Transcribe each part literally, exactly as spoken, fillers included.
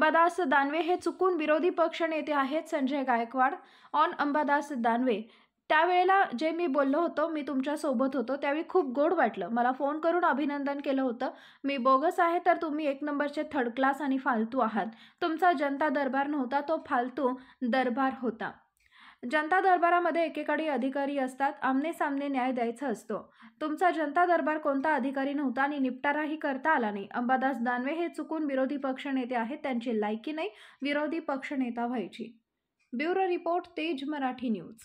अंबादास दानवे हे चुकून विरोधी पक्ष नेते आहेत संजय गायकवाड ऑन अंबादास दानवे। त्यावेळेला जे मी बोललो होतो, मी तुमच्या सोबत होतो, त्यावेळी खूप गोड वाटलं। मला फोन करून अभिनंदन केलं होतं। मी बोगस आहे तर तुम्ही एक नंबरचे थर्ड क्लास आणि फालतू आहात। तुमचा जनता दरबार नव्हता, तो फालतू दरबार होता। जनता दरबारामध्ये एकेकाळी अधिकारी असतात, आमने सामने न्याय द्यायचा असतो। तुमचा जनता दरबार कोणता अधिकारी नव्हता आणि निपटाराही करता आला नाही। अंबादास दानवे हे चुकून विरोधी पक्ष नेते आहेत, त्यांची लायकी नाही विरोधी पक्ष नेता व्हायची। ब्युरो रिपोर्ट, तेज मराठी न्यूज।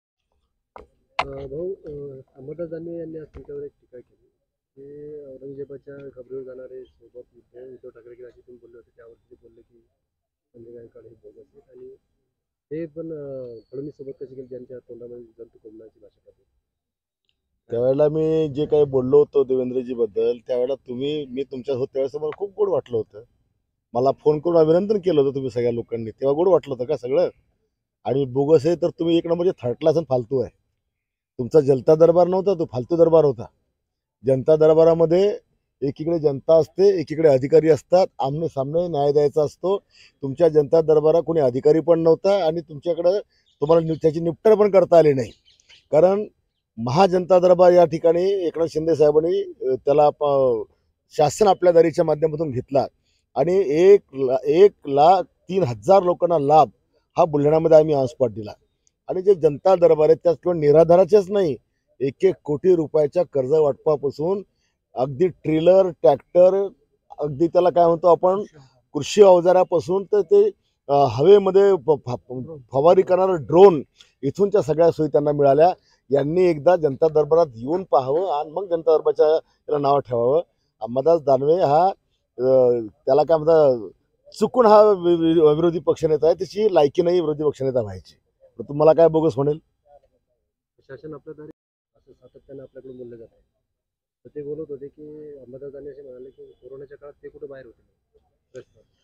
भाऊ, अंबादास दानवे यांनी आज तुमच्यावर एक टीका केली की औरंगजेबाच्या खबरीवर जाणारे सोबत उद्धव ठाकरे की अशी तुम्ही बोलले होते, त्यावरती बोलले की संजय गायकवाड हे बोगस आहेत आणि ते पण फडणवीस सोबत कशी केली, ज्यांच्या तोंडामध्ये जंतू कोंबण्याची भाषा करते। त्यावेळेला मी जे काही बोललो होतो देवेंद्रजी बद्दल, त्यावेळेला तुम्ही मी तुमच्यासोबत त्यावेळेस मला खूप गोड वाटलं होतं। मला फोन करून अभिनंदन केलं होतं तुम्ही सगळ्या लोकांनी, तेव्हा गोड वाटलं होतं का सगळं? आणि बोगस आहे तर तुम्ही एक नंबरचे थर्ड क्लास आणि फालतू आहे। तुमचा जनता दरबार नव्हता, तो फालतू दरबार होता। जनता दरबारामध्ये एकीकडे जनता असते, एकीकडे अधिकारी असतात, आमने सामने न्याय द्यायचा असतो। तुमच्या जनता दरबारात कोणी अधिकारी पण नव्हता आणि तुमच्याकडे तुम्हाला त्याची निपटार पण करता आली नाही। कारण महाजनता दरबार या ठिकाणी एकनाथ शिंदे साहेबांनी त्याला शासन आपल्या दारीच्या माध्यमातून घेतला आणि एक एक लाख तीन हजार लोकांना लाभ हा बुलढाण्यामध्ये आम्ही ऑन स्पॉट दिला। आणि जे जनता दरबार आहेत त्यात किंवा निराधाराचेच नाही, एक एक कोटी रुपयाच्या कर्ज वाटपापासून अगदी ट्रेलर ट्रॅक्टर, अगदी त्याला काय म्हणतो आपण कृषी अवजारापासून तर ते हवेमध्ये फवारी करणारा ड्रोन, इथूनच्या सगळ्या सोयी त्यांना मिळाल्या। यांनी एकदा जनता दरबारात येऊन पाहावं आणि मग जनता दरबारच्या त्याला नाव ठेवावं। अंबादास दानवे हा त्याला काय म्हणतात चुकून हा विरोधी पक्षनेता आहे, त्याची लायकी नाही विरोधी पक्षनेता व्हायची। तर तुम्हाला काय बोगस म्हणेल? शासन आपल्या दारी असं सातत्याने आपल्याकडून बोललं जात आहे। तर ते बोलत होते की अंबादास दानवे असे म्हणाले की कोरोनाच्या काळात ते कुठे बाहेर होते।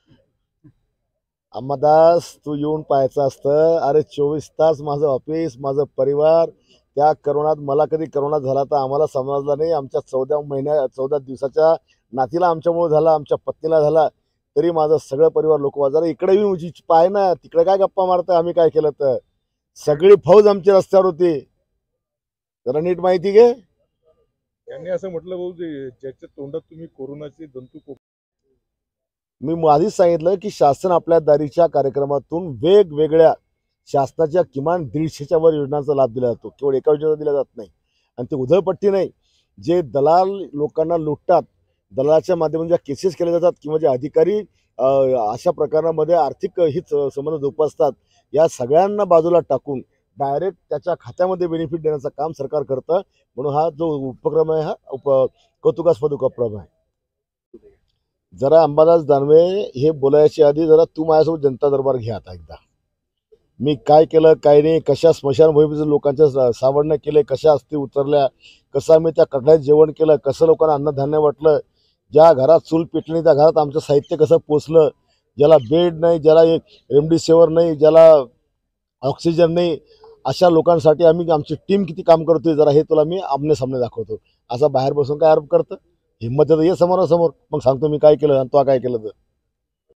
अंबादास, तू येऊन पाहायचं असतं। अरे चोवीस तास माझं ऑफिस, माझं परिवार, त्या करोनात मला कधी करोना झाला तर आम्हाला समजला नाही। आमच्या चौदा महिन्या चौदा दिवसाच्या नातीला आमच्यामुळे झाला, आमच्या पत्नीला झाला, तरी माझं सगळं परिवार लोक जरा इकडे येऊन पाय ना, तिकडे काय गप्पा मारतं, आम्ही काय केलं तर सगळी फौज आमची रस्त्यावर होती, जरा नीट माहिती घे। त्यांनी असं म्हटलं भाऊ, ज्याच्या तोंडात तुम्ही कोरोनाचे जंतू, मी आधीच सांगितलं की शासन आपल्या दारीच्या कार्यक्रमातून वेगवेगळ्या शासनाच्या किमान दीडशेच्या वर योजनांचा लाभ दिला जातो, केवळ एका योजनेचा दिला जात नाही। आणि ते उधळपट्टी नाही, जे दलाल लोकांना लुटतात, दलालाच्या माध्यमातून ज्या केसेस केल्या जातात किंवा जे अधिकारी अशा प्रकारामध्ये आर्थिक हित संबंध जोपासतात, या सगळ्यांना बाजूला टाकून डायरेक्ट त्याच्या खात्यामध्ये बेनिफिट देण्याचं काम सरकार करतं। म्हणून हा जो उपक्रम आहे हा उप कौतुकास्पद उपक्रम आहे। जरा अंबादास दानवे हे बोलायच्या आधी जरा तू माझ्यासोबत जनता दरबार घ्या आता एकदा। मी काय केलं काय नाही, कशा स्मशानभूमीचं लोकांच्या सावडणं केले, कशा अस्थी उतरल्या, कसं आम्ही त्या कढण्यात जेवण केलं, कसं लोकांना अन्नधान्य वाटलं, ज्या घरात चूल पेटली त्या घरात आमचं साहित्य कसं पोचलं, ज्याला बेड नाही, ज्याला रेमडेसिवीर नाही, ज्याला ऑक्सिजन नाही, अशा लोकांसाठी आम्ही आमची टीम किती काम करतोय जरा हे तुला मी आमने सामने दाखवतो। असं बाहेर बसून काय आरोप करतं? हिंमत येतं ये समोरासमोर, मग सांगतो मी काय केलं आणि तो काय केलं तर।